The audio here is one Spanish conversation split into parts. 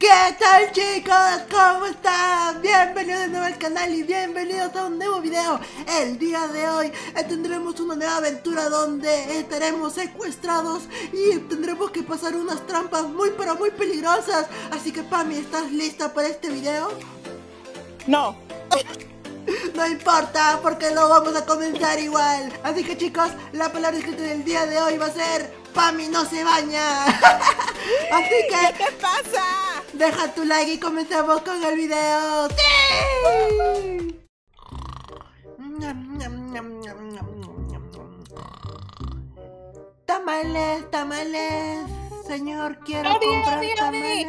¿Qué tal, chicos? ¿Cómo están? Bienvenidos de nuevo al canal y bienvenidos a un nuevo video. El día de hoy tendremos una nueva aventura donde estaremos secuestrados y tendremos que pasar unas trampas muy pero muy peligrosas. Así que Pami, ¿estás lista para este video? No. No importa, porque lo vamos a comenzar igual. Así que chicos, la palabra escrita del día de hoy va a ser Pami no se baña. Así que ¿Qué te pasa? deja tu like y comenzamos con el video. ¡Sí! Tamales, tamales. Señor, quiero comprar tamales.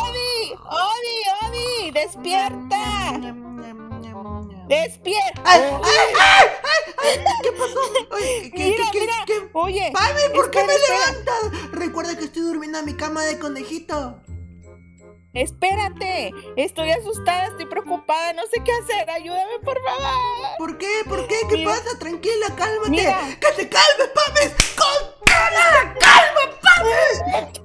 ¡Odi! ¡Despierta! ¡Despierta! ¡Ay! ¿Qué pasó? Oye, Mira. Oye, Pami, ¿por qué me espera. levantas? Recuerda que estoy durmiendo en mi cama de conejito. Espérate. Estoy asustada, estoy preocupada, no sé qué hacer. Ayúdame, por favor. ¿Por qué? ¿Por qué? ¿Qué Mira. pasa? Tranquila, cálmate. Mira. ¡Que te calmes, Pami! ¡Con calma, Pami!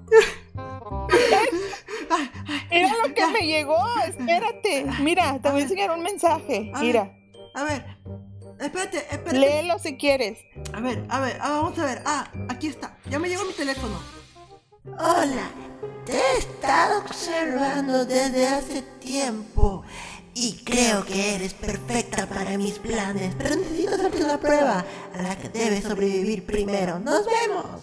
Mira lo que me llegó. Espérate. Mira, te voy a enseñar un mensaje. Mira, A ver, espérate. léelo si quieres. A ver, vamos a ver. Aquí está. Ya me llegó mi teléfono. Hola, te he estado observando desde hace tiempo y creo que eres perfecta para mis planes, pero necesito hacerte una prueba a la que debes sobrevivir primero. ¡Nos vemos!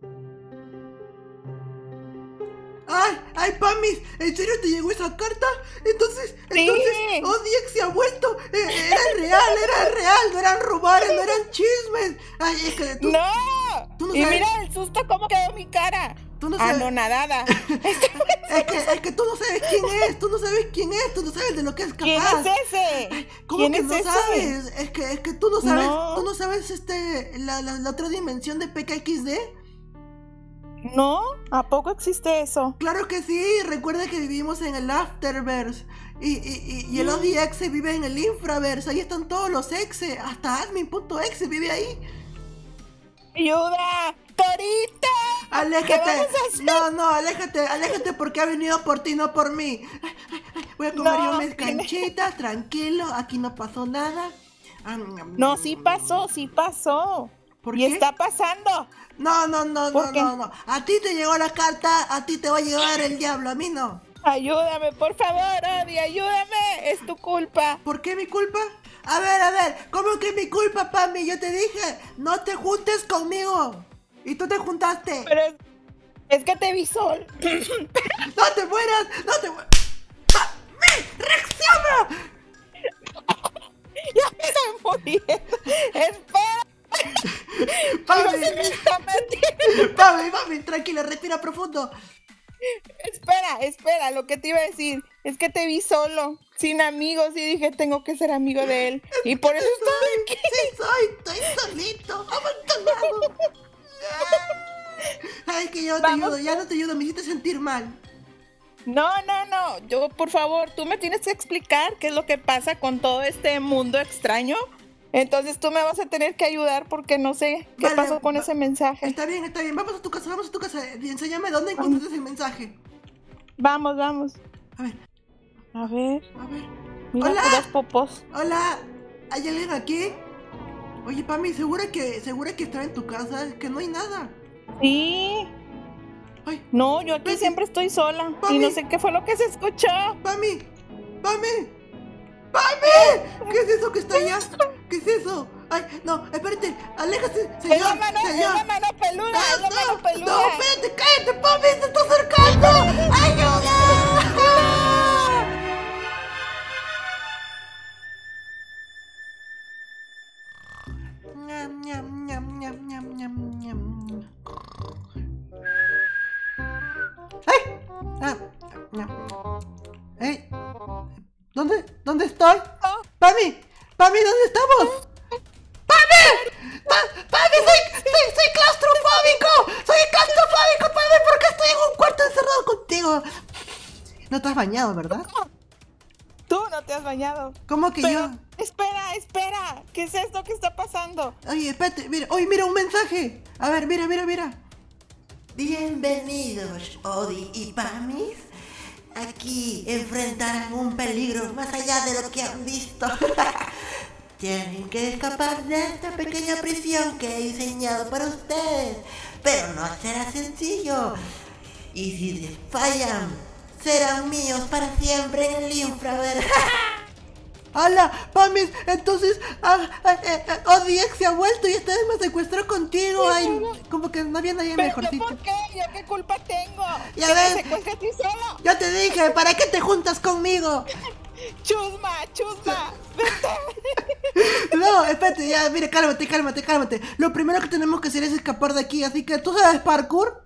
¡Ay, Pamis! ¿En serio te llegó esa carta? Entonces, Odiex se ha vuelto. Era real, no eran rumores, no eran chismes. Ay, es que tú ¡No! no Y sabes. mira el susto cómo quedó mi cara. Tú no sabes. Anonadada. Es que tú no sabes quién es, tú no sabes de lo que es capaz. ¿Quién es ese? Ay, ¿cómo ¿Quién que es no ese? sabes? Es que tú no sabes, No. tú no sabes la otra dimensión de PKXD. ¿No? ¿A poco existe eso? Claro que sí, recuerda que vivimos en el Afterverse y el ODX vive en el Infraverse, ahí están todos los exe, hasta admin.exe vive ahí. ¡Ayuda! ¡Torita! Aléjate. ¿Qué vamos a hacer? No, aléjate porque ha venido por ti, no por mí. Voy a comer yo mis canchitas, tranquilo, aquí no pasó nada. No, sí pasó. ¿Por y qué? está pasando. No. ¿Por qué? A ti te llegó la carta, a ti te va a llegar el diablo, a mí no. Ayúdame, por favor, Odi, ayúdame. Es tu culpa. ¿Por qué mi culpa? A ver, ¿cómo que mi culpa, Pami? Yo te dije, no te juntes conmigo. Y tú te juntaste. Pero es que te vi sol. ¡No te mueras! ¡Pami! ¡Reacciona! Ya me estoy muriendo. Espera. Pami, tranquila, respira profundo. Espera, lo que te iba a decir es que te vi solo, sin amigos, y dije, tengo que ser amigo de él. Y por eso estoy aquí. Sí, estoy solito, abandonado. Ay, que yo no te ayudo, ya no te ayudo, me hiciste sentir mal. No, yo, por favor, tú me tienes que explicar qué es lo que pasa con todo este mundo extraño. Entonces tú me vas a tener que ayudar porque no sé qué pasó con ese mensaje. Está bien, vamos a tu casa, y enséñame dónde encontraste ese mensaje. Vamos. A ver. Mira, Hola. puras popos. Hola, ¿hay alguien aquí? Oye, Pami, ¿segura que está en tu casa? Es que no hay nada. Sí. Ay, No, yo aquí Pami. siempre estoy sola. Pami. Y no sé qué fue lo que se escuchó. ¡Pami! ¿Qué es eso que está allá? ¿Qué es eso? Ay, no, espérate, aléjate, señor. Es la mano peluda, No, espérate, cállate, Pami, se está acercando. ¡Ayuda! ¡Ey! ¿Dónde estoy? ¡Pami! ¿Dónde estamos? ¡Pami! ¡Soy claustrofóbico! ¡Pami! ¿Por qué estoy en un cuarto encerrado contigo? No te has bañado, ¿verdad? Tú no te has bañado. ¿Cómo que Pero, yo? espera. ¿Qué es esto que está pasando? Oye, espérate, mira un mensaje. A ver, mira. Bienvenidos, Odi y Pamis. aquí enfrentarán un peligro más allá de lo que han visto. Tienen que escapar de esta pequeña prisión que he diseñado para ustedes, pero no será sencillo. Y si fallan, serán míos para siempre en el infraver. ¡Hala! ¡Pamis! Entonces, ODX se ha vuelto y esta vez me secuestró contigo. Ay, como que no había nadie mejorcito. ¿Por qué? ¿Yo qué culpa tengo? Ya ¿Que ves, me secuestre a ti solo? yo te dije, ¿para qué te juntas conmigo? ¡Chusma! No, espérate, ya, mire, cálmate. Lo primero que tenemos que hacer es escapar de aquí, así que, ¿tú sabes parkour?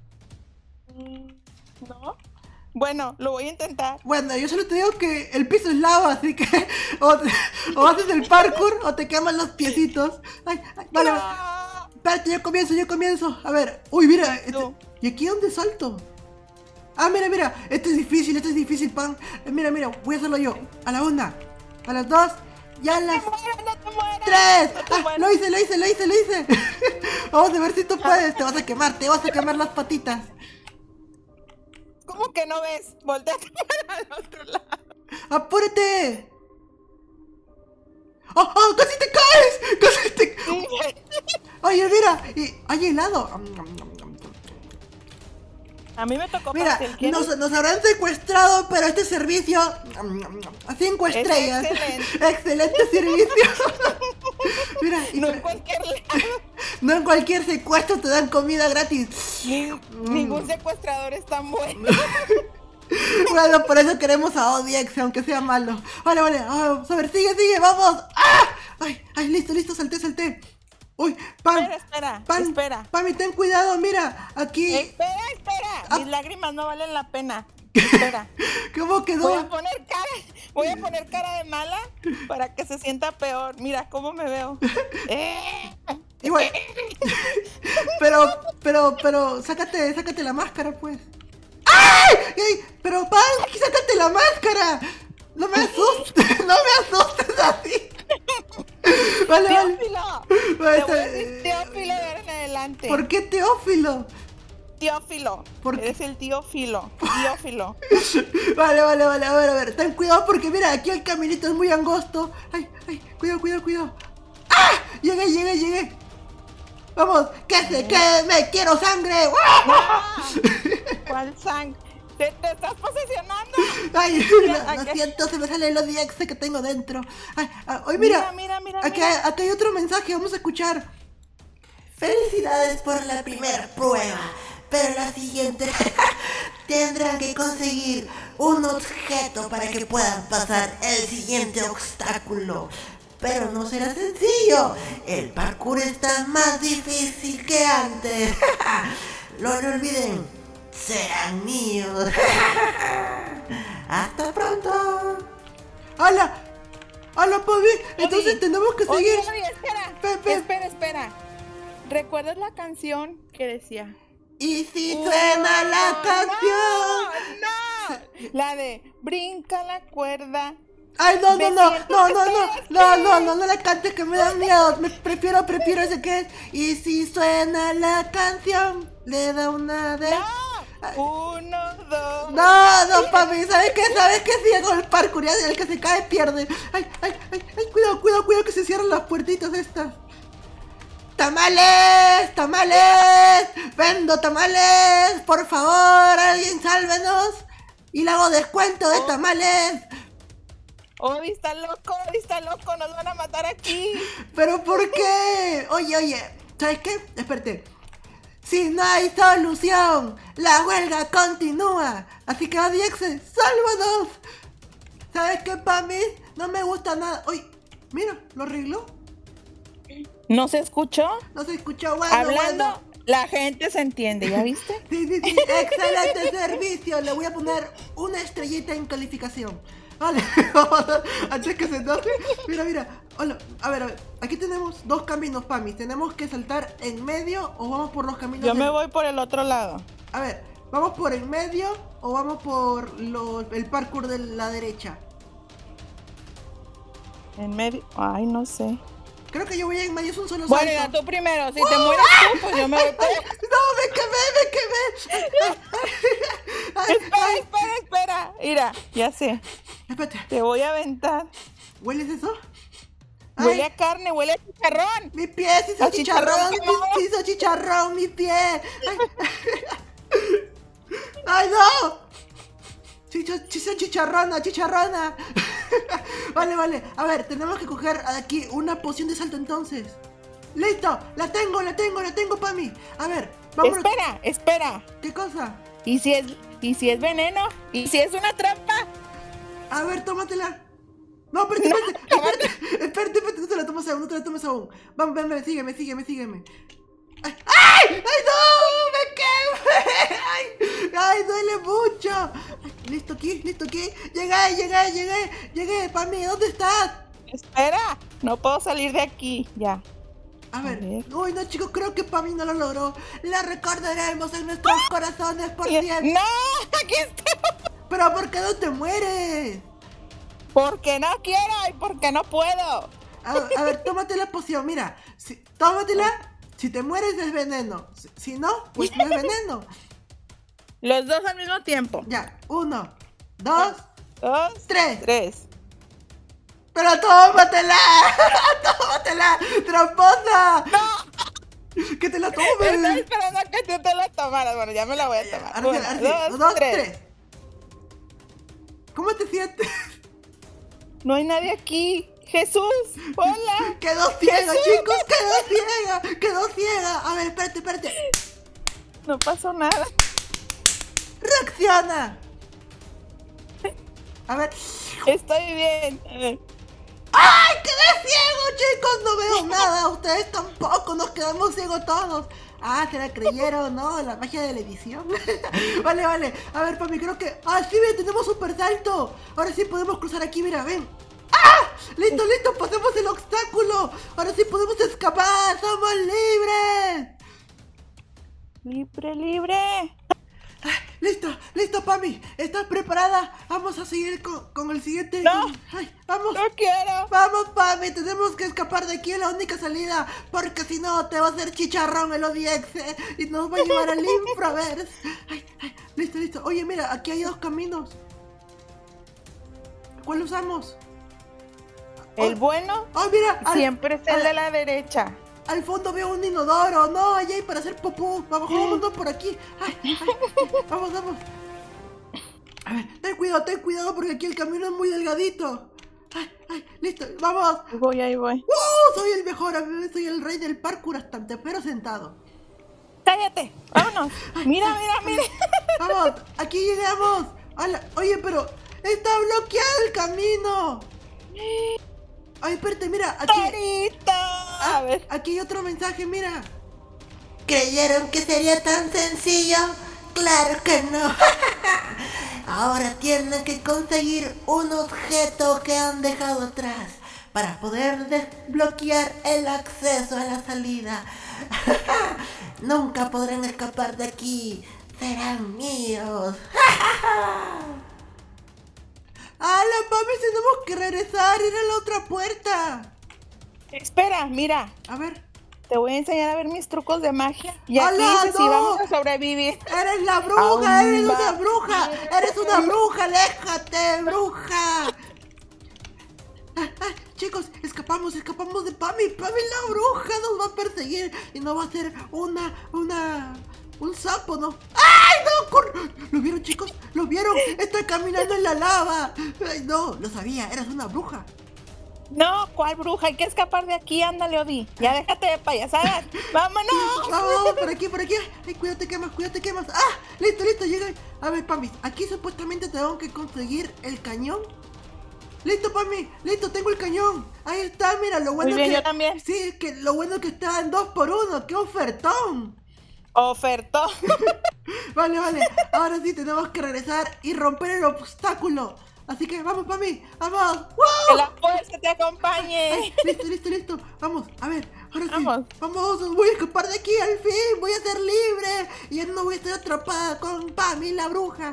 ¿No? Bueno, lo voy a intentar. Bueno, yo solo te digo que el piso es lava, así que o haces el parkour o te queman los piecitos. Ay, vale. No. Espérate, yo comienzo. A ver, uy, mira. ¿Y aquí dónde salto? Ah, mira. Este es difícil, pan. Mira, voy a hacerlo yo. A la 1, a las 2 y a las No te mueras. 3. No te mueras. Lo hice. Vamos a ver si tú puedes. Te vas a quemar las patitas. ¿Cómo que no ves? Volteate para el otro lado. ¡Apúrate! ¡Oh, casi te caes! Oye, mira, hay helado. A mí me tocó Mira, pastel. nos habrán secuestrado, pero este servicio a 5 estrellas. Excelente servicio. Mira, No en cualquier lado. no en cualquier secuestro te dan comida gratis. Ningún secuestrador es tan bueno. Bueno, por eso queremos a ODX, aunque sea malo. Vale. A ver, sigue, vamos. ¡Ah! Ay, listo, salté. Uy, Pam. Espera. Pami, ten cuidado, mira, aquí. Espera. Mis lágrimas no valen la pena. Espera. ¿Cómo quedó? Voy a poner cara de mala para que se sienta peor. Mira cómo me veo. Igual. Pero, sácate la máscara, pues. ¡Ay! Pero, Pam, sácate la máscara. No me asustes así. Vale. Teófilo. Te voy a decir Teófilo de ahora en adelante. ¿Por qué Teófilo? Teófilo. Eres el Teófilo. Vale. A ver. Ten cuidado porque mira, aquí el caminito es muy angosto. Ay. Cuidado. ¡Ah! Llegué. Vamos, que se quede, me quiero sangre. ¿Cuál sangre? ¿Te estás posesionando? Ay, lo siento, se me sale el ODX que tengo dentro. Oye, mira. Acá hay otro mensaje, vamos a escuchar. Felicidades por la primera prueba, pero la siguiente tendrán que conseguir un objeto para que puedan pasar el siguiente obstáculo. Pero no será sencillo, el parkour está más difícil que antes. No lo olviden, serán míos. Hasta pronto. ¡Hala, Pavi! Entonces tenemos que seguir. Espera. ¿Recuerdas la canción que decía? ¿Y si suena la canción? No. La de brinca la cuerda. Ay, no la cantes que me da miedo. Prefiero ese que es. Y si suena la canción, le da una de. No. 1, 2. No, papi, ¿sabes qué? Si hago el parkour y el que se cae pierde. Ay, cuidado que se cierran las puertitas estas. ¡Tamales! ¡Vendo tamales! ¡Por favor, alguien sálvenos! Y le hago descuento de tamales. Obi está loco, nos van a matar aquí. ¿Pero por qué? Oye, ¿sabes qué? Espérate. Si no hay solución, la huelga continúa. Así que ODX, sálvanos. ¿Sabes qué, Pami? No me gusta nada. Uy, mira, ¿lo arregló? ¿No se escuchó? No se escuchó, bueno. Hablando, la gente se entiende, ¿ya viste? Sí. Excelente servicio. Le voy a poner una estrellita en calificación. Vale, antes que se note. Mira. Hola, a ver, aquí tenemos dos caminos, Pami. ¿Tenemos que saltar en medio o vamos por los caminos? Yo me voy por el otro lado. A ver, ¿vamos por el medio o vamos por el parkour de la derecha? En medio, ay, no sé. Creo que yo voy en medio, es un solo bueno, salto. ya tú primero, si te mueres tú, pues yo me voy por... No, me quemé. mira, ya sé. Espérate. Te voy a aventar. ¿Hueles eso? Huele Ay, a carne, huele a chicharrón. mi pie se hizo A chicharrón chicharrón, quemado. se hizo chicharrón, mi pie. Ay, ¡ay no! Se hizo chicharrona, chicharrona. Vale. A ver, tenemos que coger aquí una poción de salto entonces. ¡Listo! La tengo, Pami. A ver, vamos. Espera. ¿Qué cosa? ¿Y si es veneno? ¿Y si es una trampa? A ver, tómatela. No, espérate, no te la tomes aún. Vamos, ven, sígueme. ¡Ay, no! ¡Me quemé! ¡Ay, duele mucho! Ay, ¿listo aquí? Llegué, Pami, ¿dónde estás? Espera, no puedo salir de aquí, ya. A ver. Uy, no, chicos, creo que Pami no lo logró. La recordaremos en nuestros corazones por siempre. ¡No! ¡Aquí está! ¿Pero por qué no te mueres? Porque no quiero y porque no puedo. A ver, tómate la poción, mira. Tómatela. Si te mueres es veneno. Si no, pues no es veneno. Los dos al mismo tiempo. Ya, 1, 2, 3. 3. ¡Pero tómatela! ¡Tómatela! ¡Tramposa! ¡No! ¡Que te la Estoy tomes! esperando a que tú te la tomaras. Bueno, ya me la voy a tomar. Ahora sí, 1, 2, 2, 3. 3. ¿Cómo te sientes? No hay nadie aquí. Jesús, hola. Quedó ciega, chicos, quedó ciega. A ver, espérate. No pasó nada. ¡Reacciona! A ver. Estoy bien. ¡Ay, quedé ciego, chicos! No veo nada. Ustedes tampoco. Nos quedamos ciegos todos. Ah, se la creyeron, ¿no? La magia de la edición. Vale. A ver, Pami, creo que... ¡Ah, sí, bien! Tenemos super salto. Ahora sí podemos cruzar aquí, mira, ven. ¡Ah! ¡Listo! ¡Pasemos el obstáculo! ¡Ahora sí podemos escapar! ¡Somos libres! Libre. ¡Listo, Pami! ¿Estás preparada? Vamos a seguir con el siguiente... No. ¡Ay, vamos! No quiero. ¡Vamos, Pami! Tenemos que escapar de aquí, es la única salida. Porque si no, te va a hacer chicharrón el ODX y nos va a llevar al Infraverse. ¡Ay! Listo. Oye, mira, aquí hay 2 caminos. ¿Cuál usamos? El bueno Mira, siempre es el de la derecha. al fondo veo un inodoro. No, allá hay para hacer popó. Vámonos por aquí. Ay, vamos. A ver, ten cuidado porque aquí el camino es muy delgadito. Ay, listo, vamos. Ahí voy. Soy el mejor, soy el rey del parkour hasta te espero sentado. Cállate, vámonos. Mira. Vamos, aquí llegamos. Oye, pero está bloqueado el camino. Ay, espérate, mira, aquí. ¡Torito! A ver. Aquí hay otro mensaje, mira. ¿Creyeron que sería tan sencillo? ¡Claro que no! Ahora tienen que conseguir un objeto que han dejado atrás para poder desbloquear el acceso a la salida. Nunca podrán escapar de aquí. Serán míos. ¡Hala, Pami! Tenemos que regresar, ir a la otra puerta. Espera, mira. A ver. Te voy a enseñar a ver mis trucos de magia. Y aquí ¡Hala, dice si no! vamos a sobrevivir. ¡Eres la bruja! Aún ¡Eres va. una bruja! ¡Eres una bruja! ¡Aléjate, bruja! Chicos, escapamos de Pami. Pami la bruja nos va a perseguir y nos va a hacer un sapo, ¿no? ¡Ay, no! ¿Lo vieron, chicos? ¿Lo vieron? Está caminando en la lava. Ay, no, lo sabía, eras una bruja. No, ¿cuál bruja? Hay que escapar de aquí, ándale, Odi. Ya déjate de payasadas. ¡Vámonos! Vamos, por aquí. Ay, cuidado, te quemas. ¡Ah! Listo, llega. A ver, Pami, aquí supuestamente tengo que conseguir el cañón. Listo, Pami, tengo el cañón. Ahí está, mira, lo bueno Muy bien, que... yo también. Sí, que lo bueno que está en 2x1. ¡Qué ofertón! Ofertón. Vale. Ahora sí tenemos que regresar y romper el obstáculo. Así que vamos, Pami, vamos. Que la fuerza te acompañe. Ay, listo. Vamos, a ver, ahora sí. Vamos. Voy a escapar de aquí al fin. Voy a ser libre. Y ya no voy a estar atrapada con Pami, la bruja.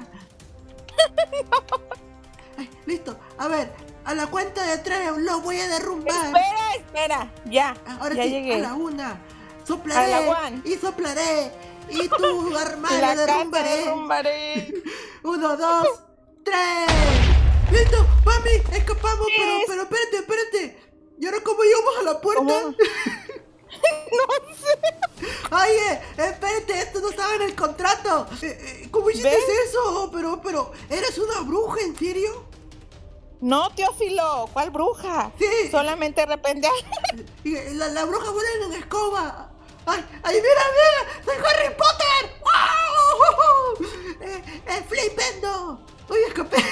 Ay, listo. A ver, a la cuenta de 3 lo voy a derrumbar. Espera. Ya. Ahora ya sí, llegué. a la 1. Soplaré. A la 1. Y soplaré. Y tu armario La derrumbaré. casa derrumbaré. 1, 2, 3. ¡Listo! ¡Mami! ¡Escapamos! Pero espérate. ¿Y ahora cómo llegamos a la puerta? No sé. Oye, espérate, esto no estaba en el contrato. ¿Cómo hiciste eso? Pero, ¿eres una bruja, en serio? No, Teófilo, ¿cuál bruja? Sí. Solamente de repente... La bruja vuela en escoba. ¡Ay, mira! ¡Soy Harry Potter! ¡Wow! ¡Flipendo! ¡Uy, escapé!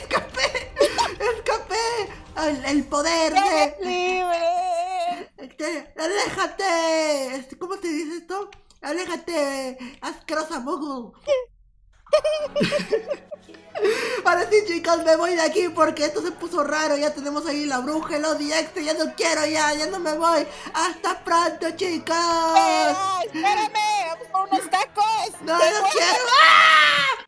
El poder ¡Eres libre! ¡Aléjate! ¿Cómo te dice esto? ¡Aléjate! ¡Asquerosa muggle! Ahora sí, chicos, me voy de aquí porque esto se puso raro. Ya tenemos ahí la bruja, el Odi extra. Ya no quiero, ya no me voy. ¡Hasta pronto, chicos! ¡Espérame! ¡Vamos por unos tacos! ¡No quiero! ¡Ah!